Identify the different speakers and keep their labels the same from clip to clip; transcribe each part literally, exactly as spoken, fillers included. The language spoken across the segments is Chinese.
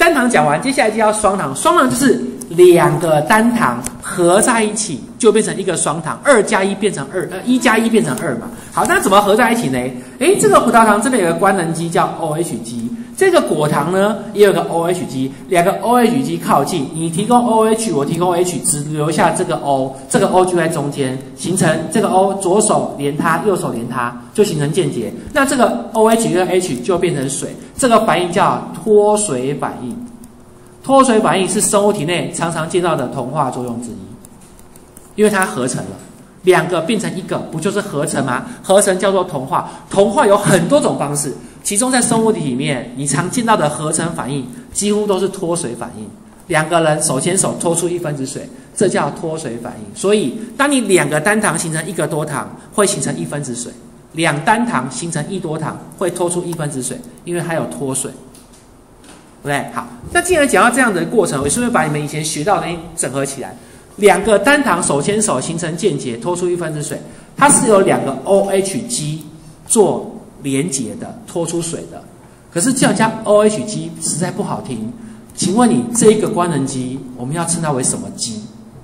Speaker 1: 单糖讲完，接下来就要双糖。双糖就是两个单糖合在一起就变成一个双糖，二加一变成二，呃，一加一变成二嘛。好，那怎么合在一起呢？诶，这个葡萄糖这边有个官能基叫 O H 基，这个果糖呢也有个 O H 基，两个 O H 基靠近，你提供 O H， 我提供 H， 只留下这个 O， 这个 O 就在中间，形成这个 O， 左手连它，右手连它，就形成键结。那这个 O H 跟 H 就变成水，这个反应叫脱水反应。脱水反应是生物体内常常见到的同化作用之一，因为它合成了，两个变成一个，不就是合成吗？合成叫做同化，同化有很多种方式，其中在生物体里面，你常见到的合成反应几乎都是脱水反应。两个人手牵手脱出一分子水，这叫脱水反应。所以，当你两个单糖形成一个多糖，会形成一分子水；两单糖形成一多糖，会脱出一分子水，因为它有脱水。对不对？好，那既然讲到这样的过程，我顺便把你们以前学到的东西整合起来。两个单糖手牵手形成键结，脱出一分子水，它是由两个 O H 基做连结的，脱出水的。可是这样加 O H 基实在不好听，请问你这一个官能基，我们要称它为什么基？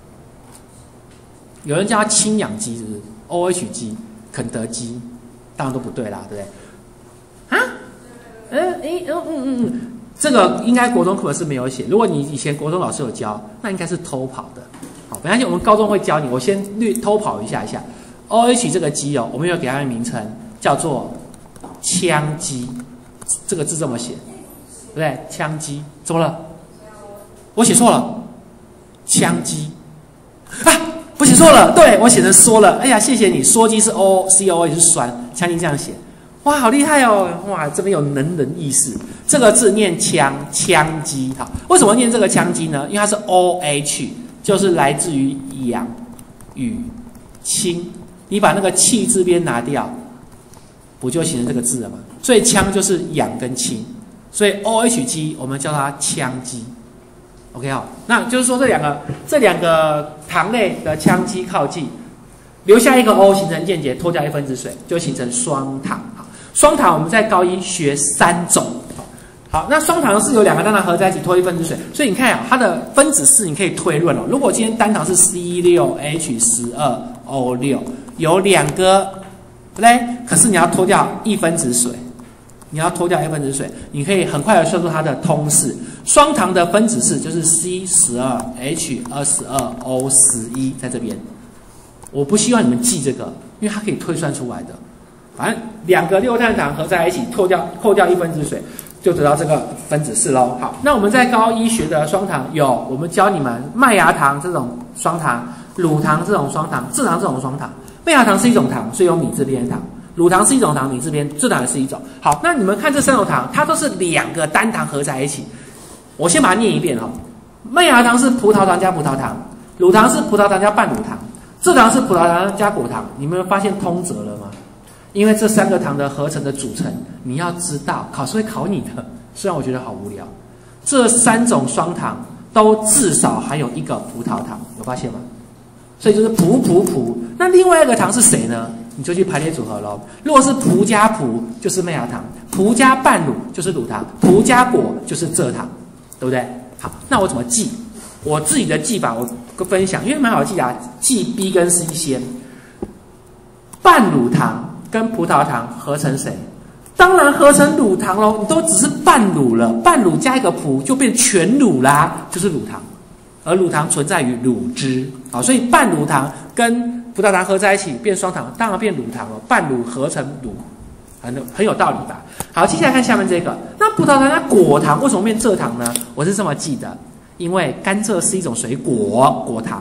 Speaker 1: 有人叫它氢氧基，是不是 ？O H 基、肯德基，当然都不对啦，对不对？啊？嗯，诶，嗯嗯嗯嗯。这个应该国中课本是没有写，如果你以前国中老师有教，那应该是偷跑的。好，没关系，我们高中会教你。我先略偷跑一下一下 ，O H 这个基哦，我们有给它的名称叫做羟基，这个字这么写，对不对？羟基怎么了？我写错了，羟基啊，我写错了，对我写成说了。哎呀，谢谢你，说基是 O C O 也是酸，羟基这样写。哇，好厉害哦！哇，这边有能人意识。这个字念羟，羟基。好，为什么念这个羟基呢？因为它是 O H， 就是来自于氧与氢。你把那个气字边拿掉，不就形成这个字了吗？所以羟就是氧跟氢，所以 O H 基我们叫它羟基。OK 好，那就是说这两个这两个糖类的羟基靠近，留下一个 O 形成键结，脱掉一分子水，就形成双糖。双糖我们在高一学三种，好，那双糖是由两个单糖合在一起脱一分子水，所以你看啊，它的分子式你可以推论哦。如果今天单糖是 C 六 H 十二 O 六，有两个，对不对？可是你要脱掉一分子水，你要脱掉一分子水，你可以很快的算出它的通式。双糖的分子式就是 C 十二 H 二十二 O 十一，在这边。我不希望你们记这个，因为它可以推算出来的。反正两个六碳糖合在一起，扣掉扣掉一分子水，就得到这个分子式喽。好，那我们在高一学的双糖有，我们教你们麦芽糖这种双糖，乳糖这种双糖，蔗糖这种双糖。麦芽糖是一种糖，所以有米字边糖；乳糖是一种糖，米字边，蔗糖也是一种。好，那你们看这三种糖，它都是两个单糖合在一起。我先把它念一遍哈、哦。麦芽糖是葡萄糖加葡萄糖，乳糖是葡萄糖加半乳糖，蔗糖是葡萄糖加果糖。你们有发现通则了吗？因为这三个糖的合成的组成，你要知道，考试会考你的。虽然我觉得好无聊，这三种双糖都至少含有一个葡萄糖，有发现吗？所以就是葡葡葡。那另外一个糖是谁呢？你就去排列组合咯。如果是葡加葡，就是麦芽糖；葡加半乳就是乳糖；葡加果就是蔗糖，对不对？好，那我怎么记？我自己的记法我分享，因为蛮好记的、啊，记 B 跟 C 先。半乳糖跟葡萄糖合成谁？当然合成乳糖咯，你都只是半乳了，半乳加一个葡就变全乳啦，就是乳糖。而乳糖存在于乳汁，好，所以半乳糖跟葡萄糖合在一起变双糖，当然变乳糖了。半乳合成乳，很很有道理吧？好，接下来看下面这个，那葡萄糖加果糖为什么变蔗糖呢？我是这么记的，因为甘蔗是一种水果，果糖。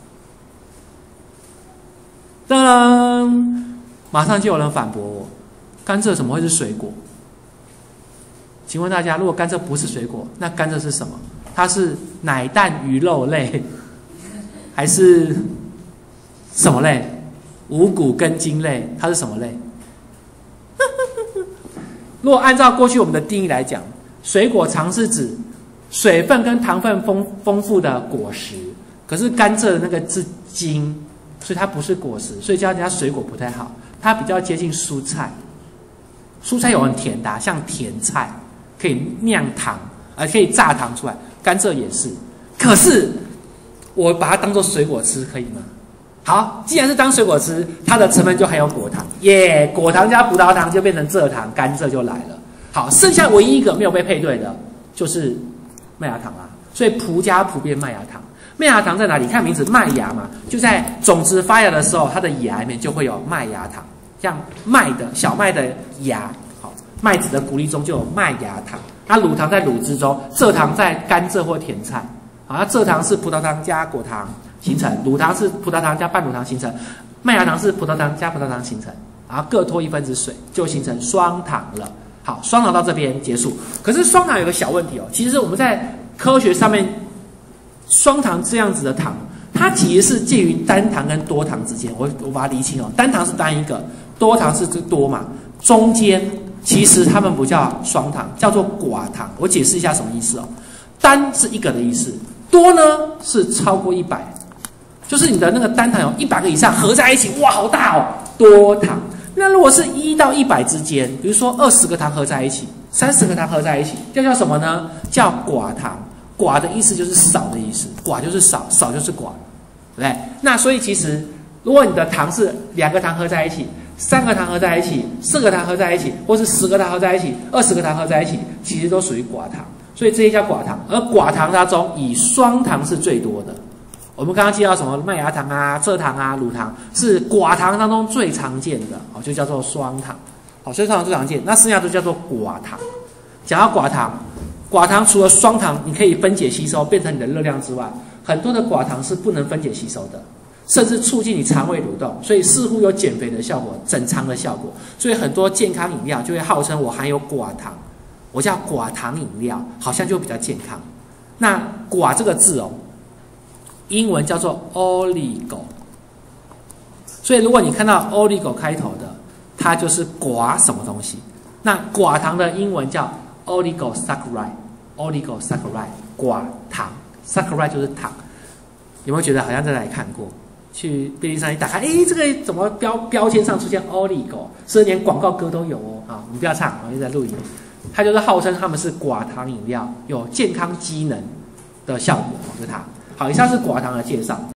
Speaker 1: 噔噔。马上就有人反驳我，甘蔗怎么会是水果？请问大家，如果甘蔗不是水果，那甘蔗是什么？它是奶蛋鱼肉类，还是什么类？五谷根茎类，它是什么类？如果按照过去我们的定义来讲，水果常是指水分跟糖分丰丰富的果实，可是甘蔗的那个是茎，所以它不是果实，所以叫人家水果不太好。它比较接近蔬菜，蔬菜有很甜的、啊，像甜菜可以酿糖，而还可以榨糖出来，甘蔗也是。可是我把它当做水果吃，可以吗？好，既然是当水果吃，它的成分就含有果糖，耶，果糖加葡萄糖就变成蔗糖，甘蔗就来了。好，剩下唯一一个没有被配对的，就是麦芽糖啊。所以葡加葡变麦芽糖。麦芽糖在哪里？看名字，麦芽嘛，就在种子发芽的时候，它的芽里面就会有麦芽糖，像麦的小麦的芽，好，麦子的谷粒中就有麦芽糖。那乳糖在乳汁中，蔗糖在甘蔗或甜菜。好，那蔗糖是葡萄糖加果糖形成，乳糖是葡萄糖加半乳糖形成，麦芽糖是葡萄糖加葡萄糖形成，然后各脱一分子水，就形成双糖了。好，双糖到这边结束。可是双糖有个小问题哦，其实我们在科学上面，双糖这样子的糖，它其实是介于单糖跟多糖之间。我我把它厘清哦，单糖是单一个，多糖是多嘛，中间其实它们不叫双糖，叫做寡糖。我解释一下什么意思哦，单是一个的意思，多呢是超过一百，就是你的那个单糖有一百个以上合在一起，哇，好大哦，多糖。那如果是一到一百之间，比如说二十个糖合在一起，三十个糖合在一起，这叫什么呢？叫寡糖。寡的意思就是少的意思，寡就是少，少就是寡，对不对？那所以其实，如果你的糖是两个糖合在一起，三个糖合在一起，四个糖合在一起，或是十个糖合在一起，二十个糖合在一起，其实都属于寡糖。所以这些叫寡糖。而寡糖当中，以双糖是最多的。我们刚刚介绍什么麦芽糖啊、蔗糖啊、乳糖，是寡糖当中最常见的，哦，就叫做双糖。好，所以双糖最常见，那剩下都叫做寡糖。讲到寡糖。寡糖除了双糖你可以分解吸收变成你的热量之外，很多的寡糖是不能分解吸收的，甚至促进你肠胃蠕动，所以似乎有减肥的效果、整肠的效果。所以很多健康饮料就会号称我含有寡糖，我叫寡糖饮料，好像就比较健康。那寡这个字哦，英文叫做 oligo， 所以如果你看到 oligo 开头的，它就是寡什么东西。那寡糖的英文叫 oligosaccharide。oligosaccharide 寡糖 ，saccharide 就是糖，有没有觉得好像在哪里看过？去便利商店打开，哎，这个怎么标标签上出现 oligo？ 是连广告歌都有哦。啊，我们不要唱，我们在录音。它就是号称他们是寡糖饮料，有健康机能的效果，就是它。好，以上是寡糖的介绍。